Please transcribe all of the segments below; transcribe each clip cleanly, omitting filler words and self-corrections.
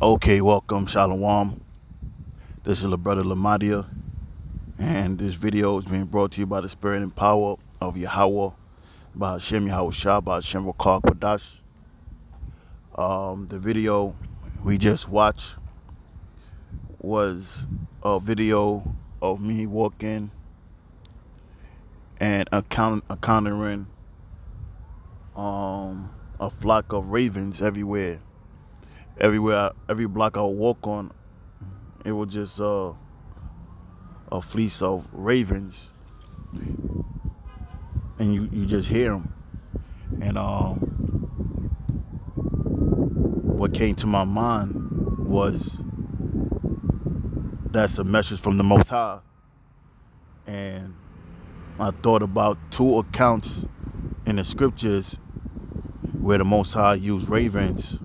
Okay, welcome, Shalom. This is the brother Lamadia, and this video is being brought to you by the spirit and power of Yahweh, by Hashem Yahweh Shah, by Hashem Rakar Kodash. The video we just watched was a video of me walking and encountering a flock of ravens everywhere. Every block I would walk on, it was just a fleece of ravens, and you just hear them. And what came to my mind was that's a message from the Most High, and I thought about two accounts in the scriptures where the Most High used ravens.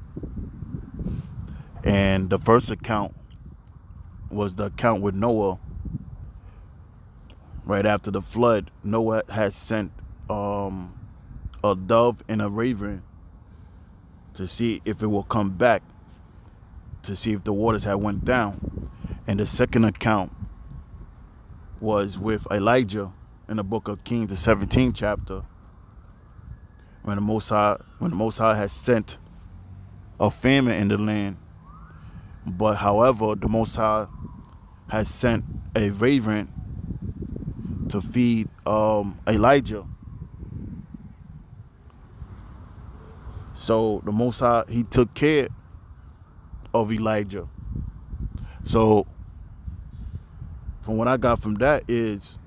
And the first account was the account with Noah. Right after the flood, Noah had sent a dove and a raven to see if it will come back, to see if the waters had went down. And the second account was with Elijah in the book of Kings, the 17th chapter, when the Most High had sent a famine in the land. But however, the Most High has sent a raven to feed Elijah. So the Most High, he took care of Elijah. So from what I got from that is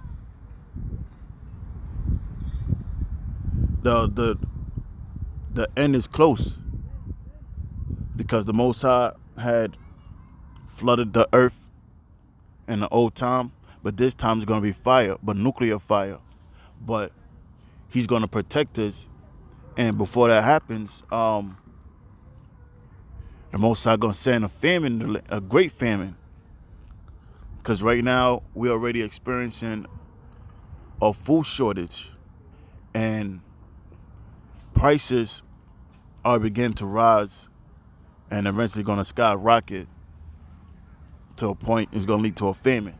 the end is close, because the Most High had flooded the earth in the old time, but this time it's going to be fire, but nuclear fire. But he's going to protect us, and before that happens, the Most High going to send a famine, a great famine, because right now we're already experiencing a food shortage, and prices are beginning to rise, and eventually going to skyrocket to a point it's going to lead to a famine.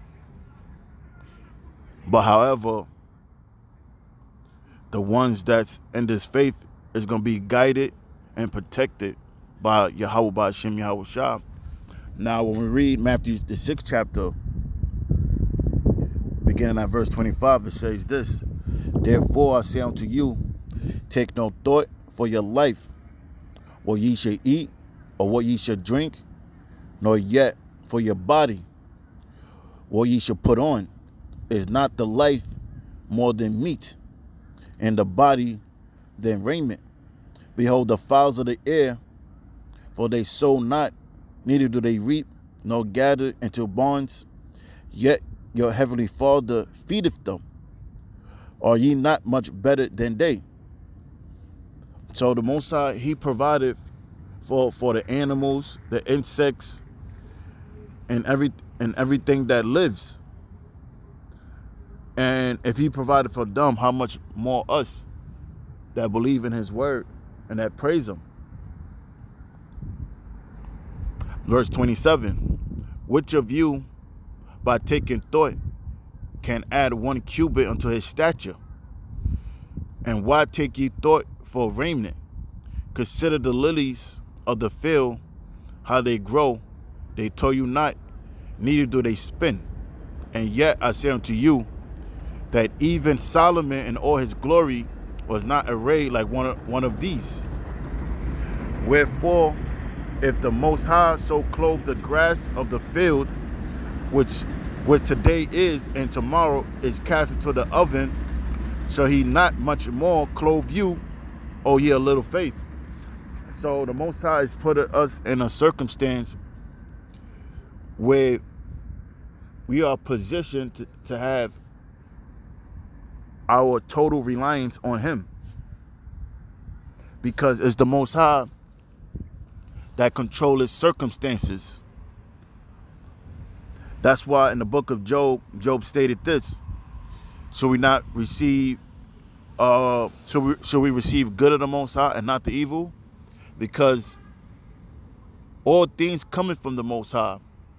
But however, the ones that's in this faith is going to be guided and protected by Yahweh, by Hashem Yahweh Shah. Now, when we read Matthew, the 6th chapter, beginning at verse 25, it says this: "Therefore I say unto you, take no thought for your life, what ye should eat, or what ye should drink, nor yet for your body, what ye should put on. Is not the life more than meat, and the body than raiment? Behold the fowls of the air, for they sow not, neither do they reap, nor gather into barns, yet your heavenly Father feedeth them. Are ye not much better than they?" So the Most High, he provided for the animals, the insects, and everything that lives. And if he provided for them, how much more us that believe in his word and that praise him. Verse 27, "Which of you, by taking thought, can add 1 cubit unto his stature? And why take ye thought for raiment? Consider the lilies of the field, how they grow. They toil you not, neither do they spin. And yet I say unto you, that even Solomon in all his glory was not arrayed like one of these. Wherefore, if the Most High so clothe the grass of the field, which today is and tomorrow is cast into the oven, shall he not much more clothe you, O ye of little faith?" So the Most High has put us in a circumstance where we are positioned to have our total reliance on him, because it's the Most High that controls circumstances. That's why in the book of Job, Job stated this: should we not receive should we receive good of the Most High and not the evil? Because All things coming from the Most High.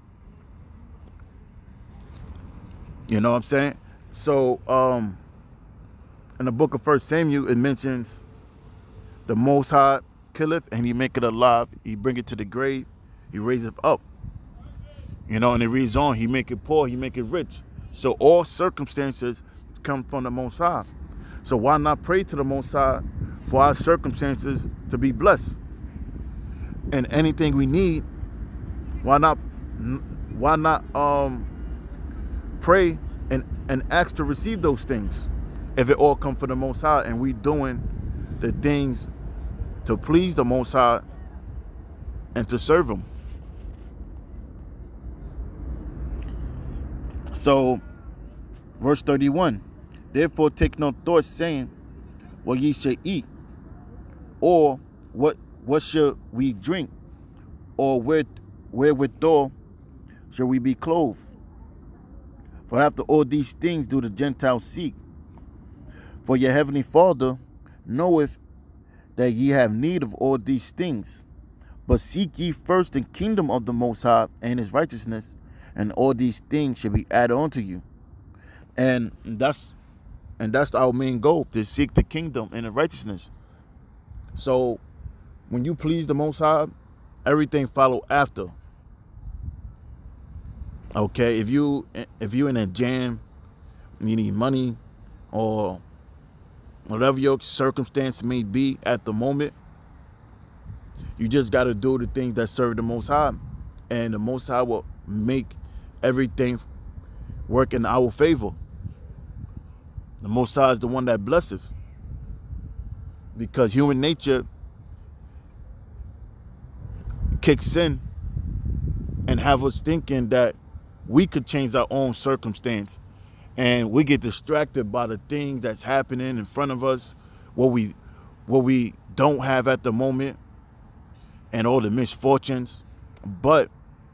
You know what I'm saying? So, in the book of 1 Samuel, it mentions the Most High killeth and he make it alive. He bring it to the grave. He raiseth up. You know, and it reads on, he make it poor, he make it rich. So all circumstances come from the Most High. So why not pray to the Most High for our circumstances to be blessed? And anything we need, why not pray and ask to receive those things? If it all come from the Most High and we doing the things to please the Most High and to serve him. So, verse 31, therefore take no thought, saying, what ye shall eat, or what shall we drink, or wherewithal shall we be clothed? For after all these things do the Gentiles seek. For your heavenly Father knoweth that ye have need of all these things. But seek ye first the kingdom of the Most High and his righteousness, and all these things shall be added unto you. And that's our main goal, to seek the kingdom and the righteousness. So when you please the Most High, everything follow after. Okay, if you in a jam, you need money, or whatever your circumstance may be at the moment, you just got to do the things that serve the Most High, and the Most High will make everything work in our favor. The Most High is the one that blesseth, because human nature kicks in and have us thinking that we could change our own circumstance, and we get distracted by the things that's happening in front of us, what we don't have at the moment, and all the misfortunes. But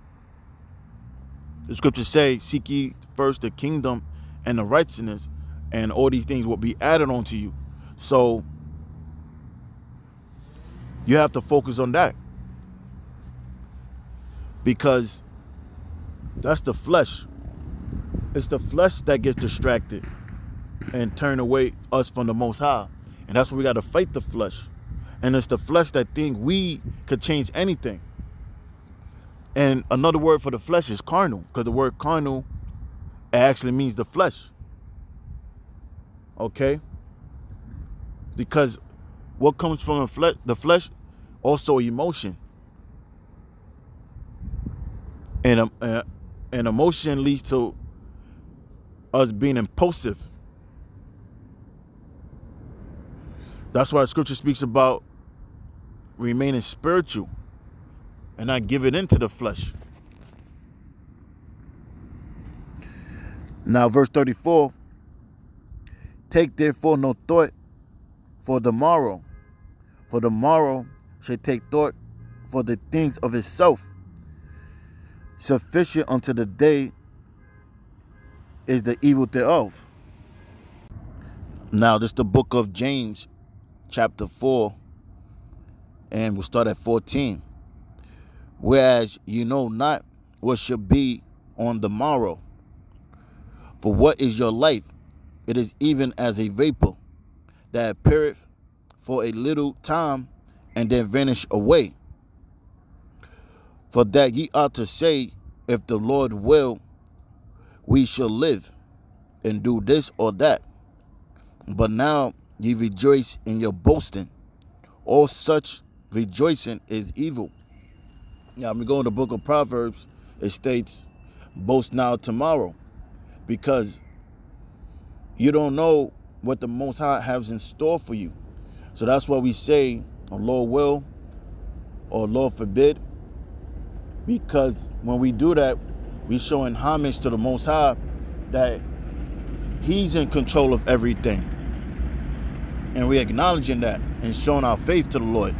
the scriptures say, seek ye first the kingdom and the righteousness, and all these things will be added onto you. So you have to focus on that, because that's the flesh. It's the flesh that gets distracted and turn away us from the Most High. And that's why we got to fight the flesh. And it's the flesh that think we could change anything. And another word for the flesh is carnal, because the word carnal, it actually means the flesh. Okay? Because what comes from the flesh, also emotion. And emotion leads to us being impulsive. That's why scripture speaks about remaining spiritual and not giving into the flesh. Now, verse 34, take therefore no thought for the morrow shall take thought for the things of itself. Sufficient unto the day is the evil thereof. Now, this is the book of James, chapter 4, and we'll start at 14. Whereas you know not what shall be on the morrow. For what is your life? It is even as a vapor that appeareth for a little time and then vanish away. For that ye ought to say, if the Lord will, we shall live and do this or that. But now ye rejoice in your boasting. All such rejoicing is evil. Now, I'm going to go in the book of Proverbs. It states, boast now tomorrow, because you don't know what the Most High has in store for you. So that's why we say, oh, Lord will, or Lord forbid, because when we do that, we're showing homage to the Most High, that he's in control of everything. And we're acknowledging that and showing our faith to the Lord.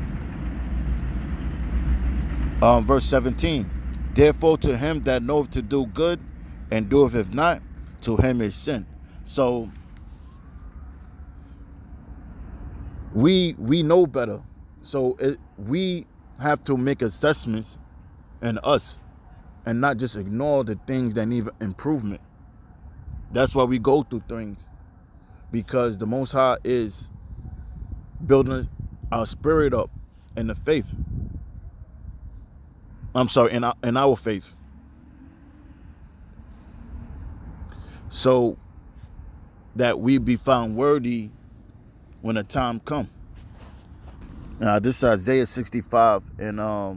Verse 17, therefore to him that knoweth to do good and doeth if not, to him is sin. So we know better. So we have to make assessments in us and not just ignore the things that need improvement. That's why we go through things, because the Most High is building our spirit up in the faith. I'm sorry, in our faith. So that we be found worthy when the time come. Now this is Isaiah 65 and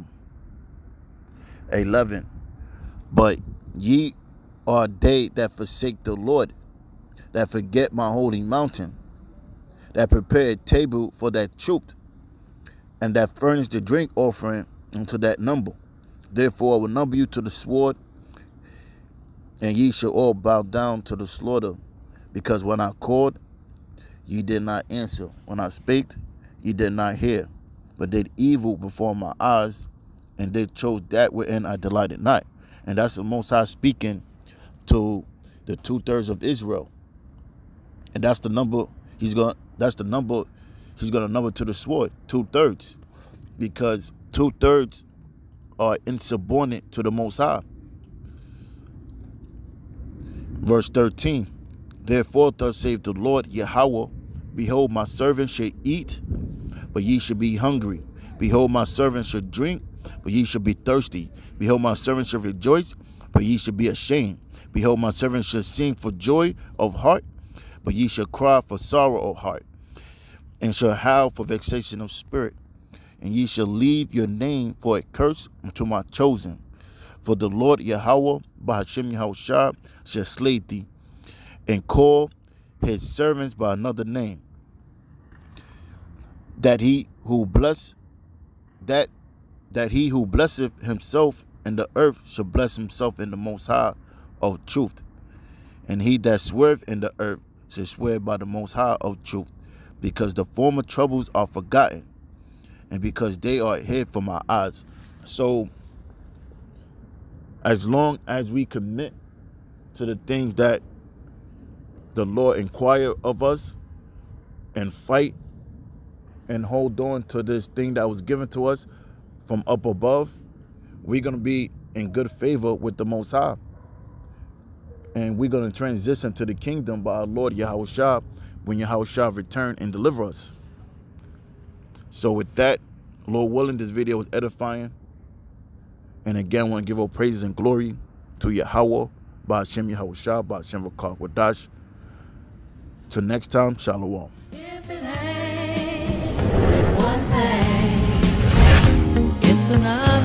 11. But ye are they that forsake the Lord, that forget my holy mountain, that prepare a table for that truth, and that furnish the drink offering unto that number. Therefore I will number you to the sword, and ye shall all bow down to the slaughter. Because when I called, ye did not answer. When I spake, ye did not hear, but did evil before my eyes, and they chose that wherein I delighted not. And that's the Most High speaking to the 2/3 of Israel. And that's the number he's gonna number to the sword, 2/3. Because 2/3 are insubordinate to the Most High. Verse 13. Therefore thus saith the Lord Yahweh, behold, my servant shall eat, but ye shall be hungry. Behold, my servant shall drink, but ye shall be thirsty. Behold, my servant shall rejoice, but ye shall be ashamed. Behold, my servant shall sing for joy of heart, but ye shall cry for sorrow of heart, and shall howl for vexation of spirit. And ye shall leave your name for a curse unto my chosen. For the Lord Yahweh, by Hashem Yahushua, shall slay thee, and call his servants by another name, that he who blesseth himself in the earth shall bless himself in the Most High of truth, and he that sweareth in the earth shall swear by the Most High of truth, because the former troubles are forgotten, and because they are hid from our eyes. So as long as we commit to the things that the Lord inquire of us, and fight and hold on to this thing that was given to us from up above, we're going to be in good favor with the Most High. And we're going to transition to the kingdom by our Lord Yahushua when Yahushua return and deliver us. So with that, Lord willing, this video was edifying. And again, I want to give all praises and glory to Yahweh, by Hashem Yahushua, by Hashem Rakah Wadash. Till next time, Shalom. If it ain't one thing, it's another.